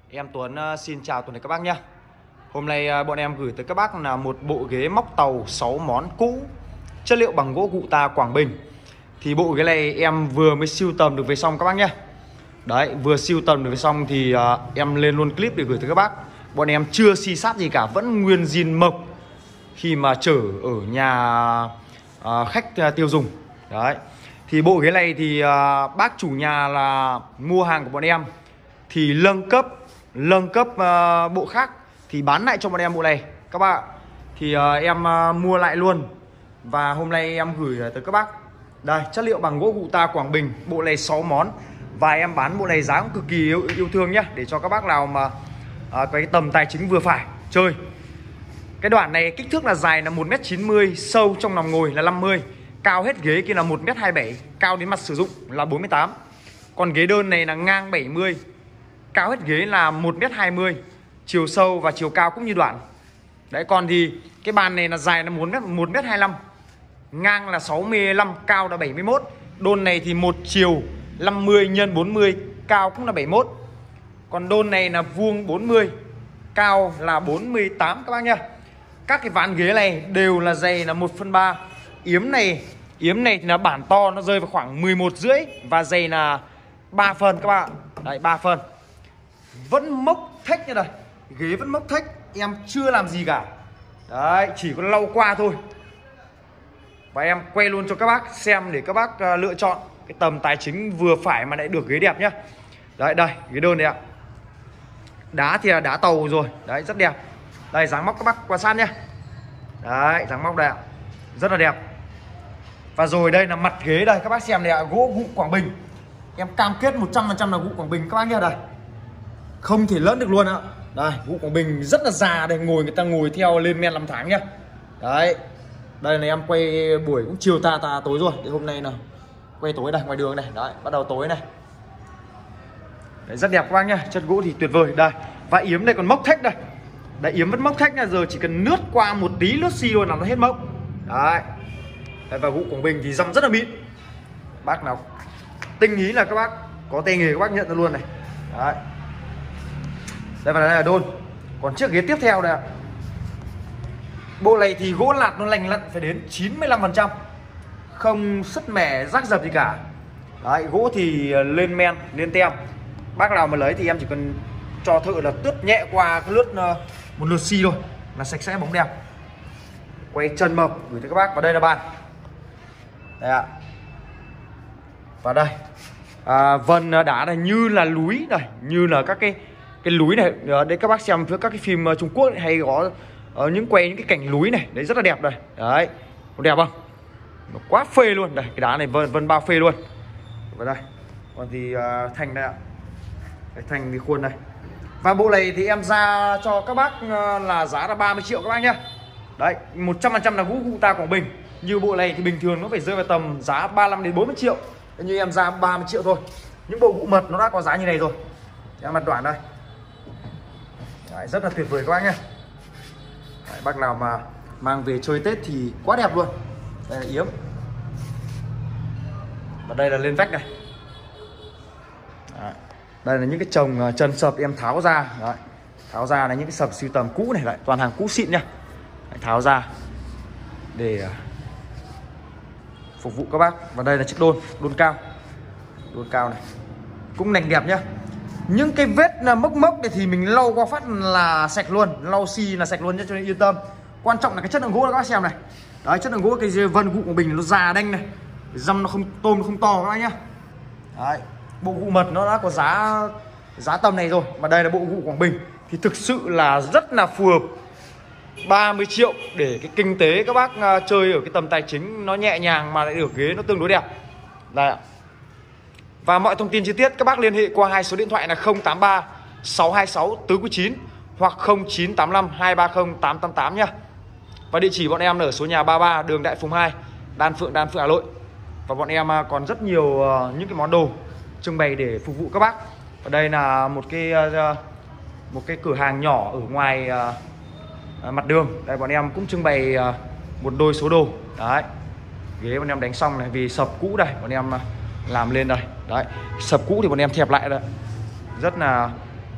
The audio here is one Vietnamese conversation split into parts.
Em Tuấn xin chào toàn thể các bác nhé. Hôm nay bọn em gửi tới các bác là một bộ ghế móc tàu 6 món cũ, chất liệu bằng gỗ Guta Quảng Bình. Thì bộ ghế này em vừa mới sưu tầm được về xong các bác nhé. Đấy, vừa sưu tầm được về xong thì em lên luôn clip để gửi tới các bác. Bọn em chưa xi sát gì cả, vẫn nguyên zin mộc khi mà chở ở nhà khách tiêu dùng. Đấy. Thì bộ ghế này thì bác chủ nhà là mua hàng của bọn em thì nâng cấp bộ khác thì bán lại cho bọn em bộ này các bạn. Thì em mua lại luôn và hôm nay em gửi tới các bác. Đây, chất liệu bằng gỗ Guta Quảng Bình, bộ này 6 món và em bán bộ này giá cũng cực kỳ yêu thương nhá, để cho các bác nào mà cái tầm tài chính vừa phải chơi. Cái đoạn này kích thước là dài là 1m90, sâu trong nằm ngồi là 50, cao hết ghế kia là 1m27, cao đến mặt sử dụng là 48. Còn ghế đơn này là ngang 70, cao hết ghế là 1m20, chiều sâu và chiều cao cũng như đoạn. Đấy, còn thì cái bàn này là dài là 1m25, ngang là 65, cao là 71. Đôn này thì một chiều 50 x 40, cao cũng là 71. Còn đôn này là vuông 40, cao là 48 các bác nhá. Các cái ván ghế này đều là dày là 1/3. Yếm này thì là bản to, nó rơi vào khoảng 11 rưỡi và dày là 3 phần các bạn. Đấy, 3 phần. Vẫn mốc thách như này, ghế vẫn mốc thách, em chưa làm gì cả. Đấy, chỉ có lau qua thôi. Và em quay luôn cho các bác xem để các bác lựa chọn cái tầm tài chính vừa phải mà lại được ghế đẹp nhá. Đấy, đây, ghế đơn này ạ. Đá thì là đá tàu rồi, đấy, rất đẹp. Đây, dáng móc các bác quan sát nhá. Đấy, dáng móc đây ạ, rất là đẹp. Và rồi đây là mặt ghế đây, các bác xem này ạ, gỗ Guta Quảng Bình. Em cam kết 100% là Guta Quảng Bình các bác nhá. Đây, không thể lẫn được luôn ạ. Đây, Guta Quảng Bình rất là già đây, người ta ngồi theo lên men 5 tháng nhá. Đấy, đây là em quay buổi cũng chiều tà tối rồi. Thì hôm nay là quay tối đây, ngoài đường này. Đấy, bắt đầu tối này. Đấy, rất đẹp các bác nhá, chất gỗ thì tuyệt vời. Đây, và yếm đây còn mốc thách đây. Đấy, yếm vẫn mốc thách nha, giờ chỉ cần lướt qua một tí lướt xi thôi là nó hết mốc. Đấy. Đấy, và Guta Quảng Bình thì dăm rất là mịn. Bác nào tinh ý là các bác có tay nghề các bác nhận ra luôn này. Đấy. Đây, và đây là đôn. Còn chiếc ghế tiếp theo đây ạ. Bộ này thì gỗ lạt nó lành lặn phải đến 95%, không sứt mẻ rác rập gì cả. Đấy, gỗ thì lên men, lên tem. Bác nào mà lấy thì em chỉ cần cho thợ là tước nhẹ qua cái một lượt xi thôi là sạch sẽ bóng đẹp. Quay chân mập gửi tới các bác. Và đây là bàn. Đây ạ. Và đây vân đá này như là núi này, như là các cái núi này. Đấy, các bác xem với các cái phim Trung Quốc ấy, hay có quay những cái cảnh núi này, đấy rất là đẹp đây. Đấy, có đẹp không? Nó quá phê luôn. Đây, cái đá này vân bao phê luôn. Và đây, còn thì thành đây ạ. Cái thành cái khuôn này. Và bộ này thì em ra cho các bác là giá là 30 triệu các bác nhá. Đấy, 100% là gỗ Guta Quảng Bình. Như bộ này thì bình thường nó phải rơi vào tầm giá 35 đến 40 triệu. Như em ra 30 triệu thôi. Những bộ gỗ mật nó đã có giá như này rồi. Em mặt đoạn đây. Đấy, rất là tuyệt vời các bác nhá. Đấy, bác nào mà mang về chơi Tết thì quá đẹp luôn. Đây là yếm. Và đây là lên vách này. Đấy. Đây là những cái chồng chân sập em tháo ra. Đấy. Tháo ra là những cái sập sưu tầm cũ này, lại toàn hàng cũ xịn nha. Đấy, tháo ra để phục vụ các bác. Và đây là chiếc đôn cao. Đôn cao này cũng nành đẹp nhá. Những cái vết mốc này thì mình lau qua phát là sạch luôn, lau xi là sạch luôn nhé, cho nên yên tâm. Quan trọng là cái chất lượng gỗ các bác xem này. Đấy, chất lượng gỗ cái vân Guta Quảng Bình nó già đanh này, dăm nó không tôm, nó không to các bác nhá. Đấy, bộ gỗ mật nó đã có giá tầm này rồi. Mà đây là bộ gỗ Quảng Bình thì thực sự là rất là phù hợp. 30 triệu để cái kinh tế các bác chơi ở cái tầm tài chính nó nhẹ nhàng mà lại được ghế nó tương đối đẹp. Đây ạ. Và mọi thông tin chi tiết các bác liên hệ qua hai số điện thoại là 083 626 499 hoặc 0985 230 888 nhá. Và địa chỉ bọn em ở số nhà 33 đường Đại Phùng 2, Đan Phượng, Hà Nội. Và bọn em còn rất nhiều những cái món đồ trưng bày để phục vụ các bác. Ở đây là một cái cửa hàng nhỏ ở ngoài mặt đường. Đây bọn em cũng trưng bày một đôi số đồ. Đấy, ghế bọn em đánh xong này, vì sập cũ đây bọn em làm lên đây. Đấy, sập cũ thì bọn em thẹp lại đây, rất là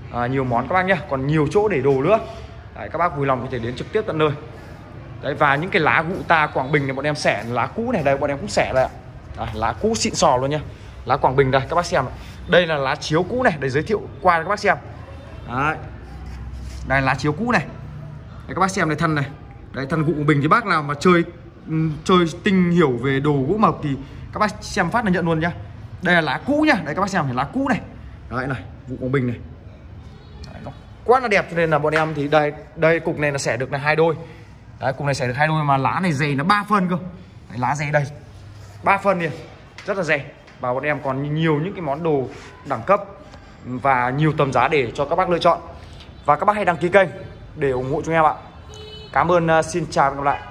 nhiều món các bác nhé, còn nhiều chỗ để đồ nữa. Đấy, các bác vui lòng có thể đến trực tiếp tận nơi. Đấy, và những cái lá guitar Quảng Bình này bọn em xẻ lá cũ này, đây bọn em cũng xẻ đây ạ. Đấy, lá cũ xịn sò luôn nhá. Lá Quảng Bình đây các bác xem. Đây là lá chiếu cũ này, để giới thiệu qua cho các bác xem. Đấy. Đây là lá chiếu cũ này. Đấy, các bác xem này, thân này. Đấy, thân gụ Quảng Bình thì bác nào mà chơi tinh hiểu về đồ gỗ mộc thì các bác xem phát là nhận luôn nhá. Đây là lá cũ nhá. Đấy các bác xem, lá cũ này. Đấy này, gụ Quảng Bình này. Đấy, nó quá là đẹp, cho nên là bọn em thì đây cục này là xẻ được là 2 đôi. Đấy, cục này xẻ được 2 đôi mà lá này dày nó 3 phân cơ. Đấy, lá dày đây 3 phân liền, rất là dày. Và bọn em còn nhiều những cái món đồ đẳng cấp và nhiều tầm giá để cho các bác lựa chọn. Và các bác hãy đăng ký kênh để ủng hộ chúng em ạ. Cảm ơn, xin chào và hẹn gặp lại.